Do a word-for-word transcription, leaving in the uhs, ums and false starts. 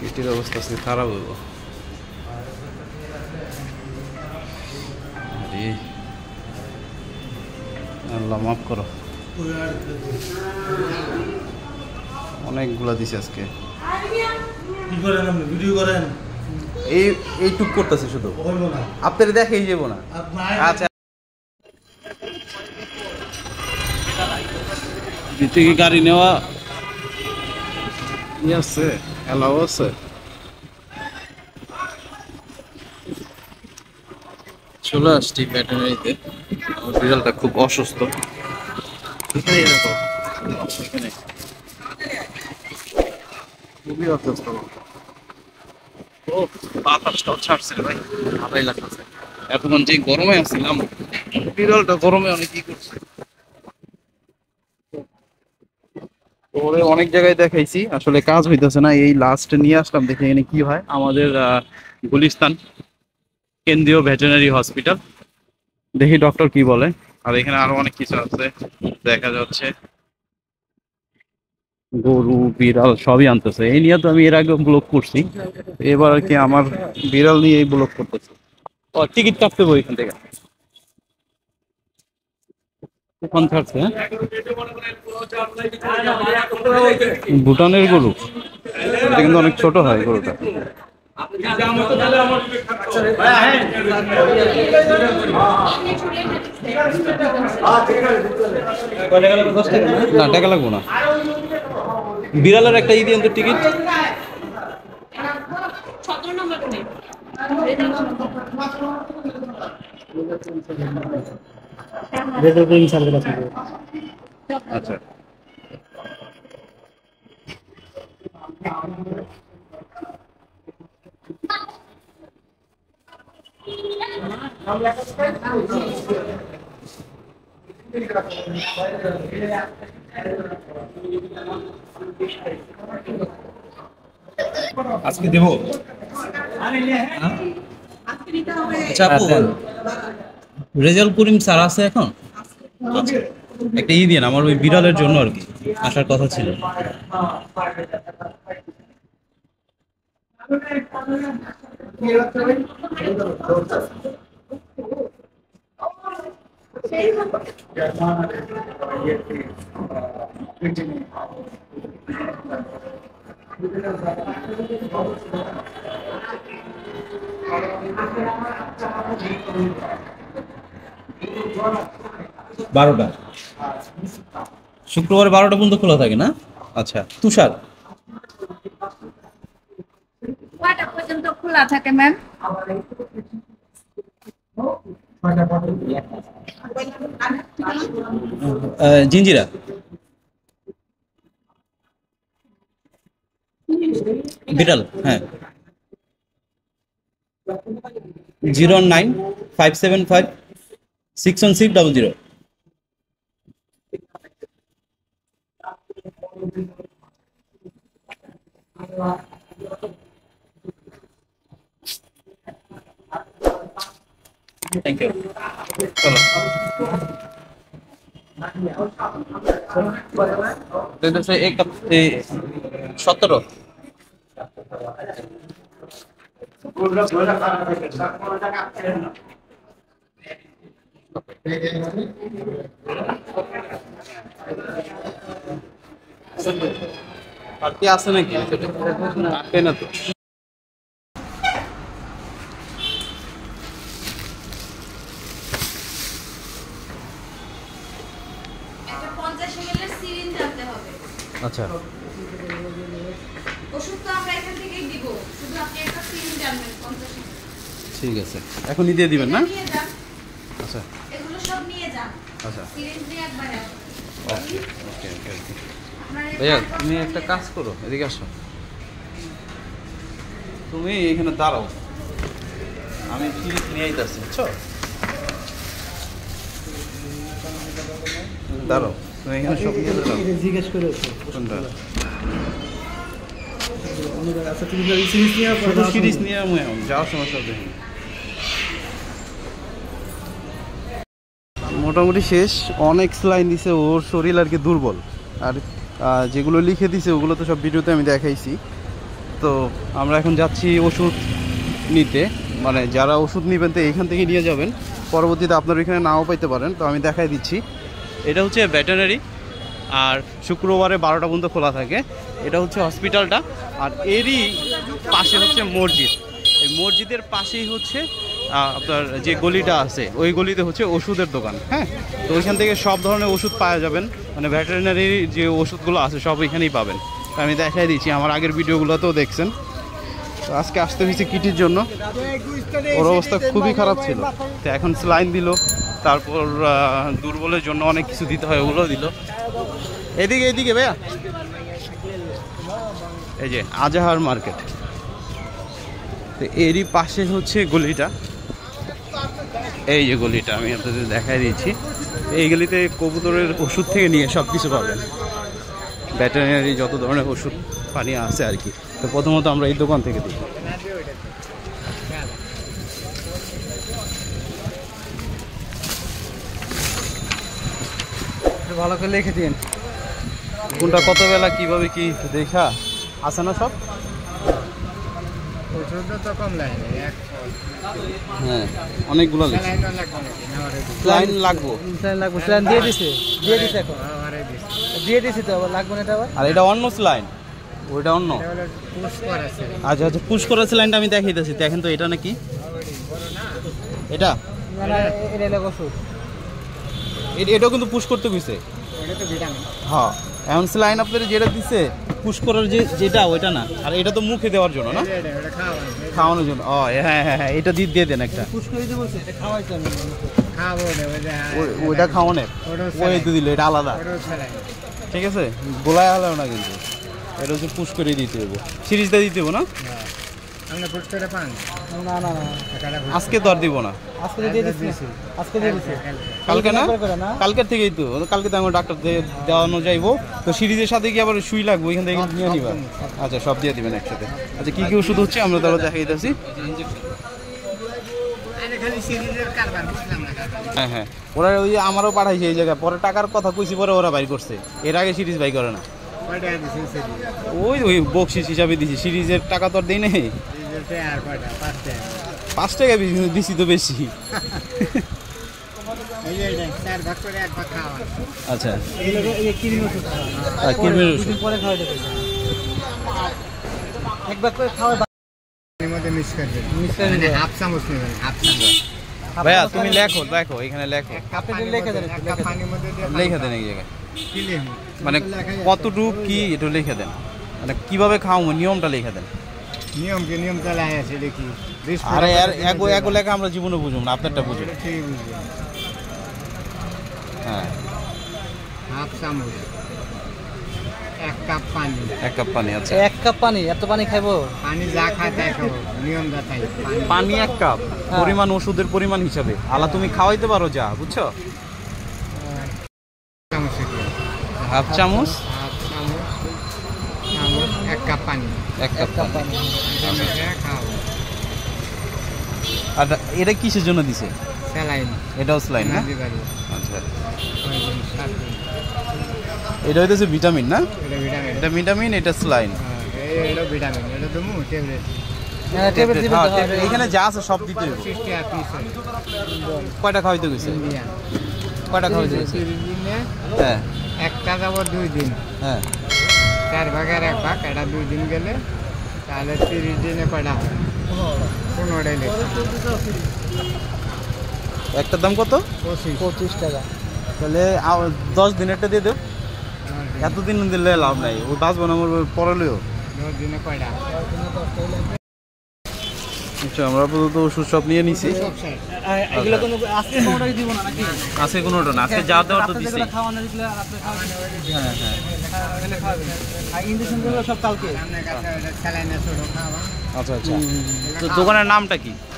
পেটের অবস্থা আজকে খারাপ হইব। আরে আল্লাহ মাফ করো, অনেকগুলা দিছে আজকে। কি করেন আপনি? ভিডিও করেন? এই এইটুক করতেছে শুধু, আপনারা দেখেই যাবো না। আচ্ছা, থেকে গাড়ি নেওয়া ই আছে, এলাও আছে। চলে আসছি ভেটেরিনারিতে। আমার বিড়ালটা খুব অসুস্থ। খুবই অসুস্থ। ও বাতাসটাও ছাড়ছে রে ভাই, ভালোই লাগতেছে। এতক্ষণ যে গরমে আসছিলাম, বিড়ালটা গরমে অনেক কি করছে। ওরে অনেক জায়গায় দেখাইছি, আসলে কাজ হইতেছে না। এই লাস্ট নিয়ে আসলাম, দেখে এখানে কি হয়। আমাদের গুলিস্তান কেন্দ্রীয় ভেটেরিনারি হসপিটাল, দেখি ডক্টর কি বলে। আর এখানে আরো অনেক কিছু আছে দেখা যাচ্ছে, গরু বিড়াল সবই আনতেছে। এই নিয়ে তো আমি এর আগে ব্লগ করছি, এবার আর কি আমার বিড়াল নিয়ে এই ব্লগ করতেছে। ও টিকিট কাটতে বই এখান থেকে, ওখান থাকছে। ভুটানের গরু, এটা কিন্তু অনেক ছোট হয় গরুটা। না টাকা লাগবো না। বিড়ালের একটা ই দিয়ে টিকিট। আচ্ছা আজকে দেব। আচ্ছা আপু, রেজাল্ট করিম স্যার আছে এখন? আচ্ছা, একটা ই দিন আমার ওই বিড়ালের জন্য আর কি, আসার কথা ছিল। বারোটা, শুক্রবার বারোটা পর্যন্ত খোলা থাকে না? আচ্ছা, তুষার কয়টা পর্যন্ত খোলা থাকে ম্যাম? জিঞ্জিরা বিড়াল, হ্যাঁ। Zero nine five seven five six one six double zero. Thank you. চলো এক সতেরো। আর কি আছে নাকি? আসে না তো। আচ্ছা, ওষুধ তো আমরা এখান থেকেই দিব, শুধু আপনি একটা সিরিঞ্জ আনবেন পঞ্চাশ এমএল। ঠিক আছে, এখনই দিয়ে দিবেন না? নিয়ে যান। আচ্ছা এগুলো সব নিয়ে যান। আচ্ছা, সিরিঞ্জ নিয়ে একবারে আসুন। ওকে ওকে ওকে ওকে। আপনার এই ভাইয়া পাঁচ তুমি বছরের একটা যে- কাজ করো, এদিকে আসো। তুমি এখানে দাঁড়াও, আমি সিরিজ নিয়ে আইতাছি, বুঝছো? দাঁড়াও, তুমি এখানে সব নিয়ে দাঁড়াও। জিজ্ঞেস করে কোনটা? আচ্ছা তুমি সিরিজ নিয়ে শুধু সিরিজ নিয়ে আমি এখন যাওয়ার সময় সব দেখি। মোটামুটি শেষ, অনেক স্লাইন দিছে, ওর শরীর আর কি দুর্বল। আর যেগুলো লিখে দিছে ওগুলো তো সব ভিডিওতে আমি দেখাইছি। তো আমরা এখন যাচ্ছি ওষুধ নিতে, মানে যারা ওষুধ নেবেন তো এইখান থেকে নিয়ে যাবেন, পরবর্তীতে আপনার এখানে নাও পাইতে পারেন। তো আমি দেখাই দিচ্ছি, এটা হচ্ছে ভেটেরিনারি, আর শুক্রবারে বারোটা পর্যন্ত খোলা থাকে। এটা হচ্ছে হসপিটালটা, আর এরই পাশে হচ্ছে মসজিদ। এই মসজিদের পাশেই হচ্ছে আপনার যে গলিটা আছে, ওই গলিতে হচ্ছে ওষুধের দোকান। হ্যাঁ, তো ওইখান থেকে সব ধরনের ওষুধ পাওয়া যাবেন, মানে ভেটেরিনারি যে ওষুধগুলো আছে সব ওইখানেই পাবেন। তো আমি দেখাই দিচ্ছি, আমার আগের ভিডিওগুলোতেও দেখছেন। তো আজকে আসতে হয়েছে কিটির জন্য, ওর অবস্থা খুবই খারাপ ছিল। তো এখন স্যালাইন দিল, তারপর দুর্বলের জন্য অনেক কিছু দিতে হয়, ওগুলো দিল। এদিকে এদিকে ভাইয়া, এই যে আজাহার মার্কেট, তো এরই পাশে হচ্ছে গলিটা। এই যে গলিটা আমি আপনাদের দেখাই দিচ্ছি, এই গলিতে কবুতরের ওষুধ থেকে নিয়ে সব কিছু পাবেন, ভেটেরিনারি যত ধরনের ওষুধ পানি আছে আর কি। তো প্রথমত আমরা এই দোকান থেকে দিই। ভালো করে লিখে দিন কোনটা কত বেলা কিভাবে কি দেখা আছে না সব। হ্যাঁ, অনেকগুলো লাইন লাগবো, লাগবে স্যালাইন দিয়ে দিছে দিয়ে দিছে এখন দিয়ে দিছি তো আবার লাগবে না এটা আবার। আর এটা অন্য লাইন, ওইটা অন্য। আচ্ছা আচ্ছা, পুশ করা লাইনটা আমি দেখাইতেছি, দেখেন তো এটা নাকি এটা, না না এটা লাগবে ওষুধ, এটাও কিন্তু পুশ করতে গেছে। হ্যাঁ, এমন লাইন আপনাদের যেটা দিছে পুশ করার যে যেটা ওইটা না, আর এটা তো মুখে দেওয়ার জন্য না, খাওয়ানোর জন্য। ও হ্যাঁ হ্যাঁ হ্যাঁ, এটা দিয়ে দিয়ে দেন একটা। পুশ করে দিতে বলছে, এটা খাওয়াইতে আমি খাওয়াবো না, ওইটা খাওয়ানোর, ওই তো দিল, এটা আলাদা। ঠিক আছে, গোলায় আলাদা না, কিন্তু এটা হচ্ছে পুশ করে দিতে হবে, সিরিজটা দিতে হবে না। আমরা পুশ করে পান না না না, আজকে তো আর দিব না, আজকে দিয়ে দিছি, আজকে দিয়ে দিছি, কালকে না, কালকের থেকেই তো, কালকে তো আমার ডাক্তার দেওয়ানো যাইবো। তো সিরিজের সাথে কি আবার সুই লাগবে, ওইখান থেকে নিয়ে নিবা। আচ্ছা, সব দিয়ে দিবেন একসাথে। আচ্ছা, কি কি ওষুধ হচ্ছে আমরা তাহলে দেখাই দিচ্ছি। হ্যাঁ হ্যাঁ, ওরা ওই আমারও পাঠাইছে এই জায়গায়, পরে টাকার কথা কইছি, পরে ওরা বাই করছে, এর আগে সিরিজ বাই করে না। ওই ওই বকশিস হিসাবে দিছি, সিরিজের টাকা তো আর দেই নাই। পাঁচ টাকা দিছি তো বেশি। আচ্ছা, কৃমির ওষুধ পরে খাওয়া যাবে, একবার করে খাওয়া ভাইয়া। তুমি লেখো লেখো এখানে লেখো, লেখা দেন লেখা দেন এই জায়গায়, মানে কতটুকু কি এটা লেখা দেন, মানে কিভাবে খাওয়াবো নিয়মটা লেখা দেন। নিয়ম কি নিয়ম চালাই আছে দেখি, আরে আর এগো এগো লেখা আমরা জীবনে বুঝুম না, আপনারটা বুঝুন। হ্যাঁ, হাফ চামচ, এক কাপ পানি, এক কাপ পানি। আচ্ছা, এক কাপ পানি, এত পানি খাইবো? পানি যা খায় তাই খাবো, নিয়ম যা তাই। পানি এক কাপ, পরিমাণ ওষুধের পরিমাণ হিসাবে। আলা তুমি খাওয়াইতে পারো যা, বুঝছো? হাফ চামচ, হাফ চামচ, চামচ, এক কাপ পানি, এক কাপ পানি খাও। আর এটা কিসের জন্য দিছে? স্যালাইন। এটাও স্যালাইন না? আচ্ছা, এটা হইতেছে ভিটামিন না? এটা ভিটামিন, এটা ভিটামিন, এটা স্যালাইন। হ্যাঁ, এটা ভিটামিন, এটা তো মু ট্যাবলেট। হ্যাঁ, ট্যাবলেট দিতে হবে, এখানে যা আছে সব দিতে হবে। ত্রিশ টাকা পিস। কয়টা খাওয়াইতে গেছে? কয়টা খাওয়াইতে গেছে? হ্যাঁ, একটা যাব দুই দিন। হ্যাঁ, চার ভাগের এক ভাগ, এটা দুই দিন গেলে তাহলে তিরিশ দিনে কয়টা হয়? পনেরোটাই লেগে। একটার দাম কত? পঁচিশ পঁচিশ টাকা। তাহলে দশ দিনেরটা দিয়ে দেব। এতদিন দিলে লাভ নাই, ওই বাঁচবো না, আমার পড়ালেও। দশ দিনে কয়টা? আচ্ছা, আমরা আপাতত ওষুধ সব নিয়ে নিছি। এগুলো কোনো আজকে কোনোটাই দিব না নাকি? আজকে কোনোটা না, আজকে যা দেওয়ার তো দিছি। খাওয়ানো দিলে আর আপনি খাওয়াবেন। হ্যাঁ হ্যাঁ, এগুলো খাওয়াবেন। আর ইনজেকশনগুলো সব কালকে। আপনার কাছে স্যালাইন আছে, ওটা খাওয়া। আচ্ছা আচ্ছা। তো দোকানের নামটা কি?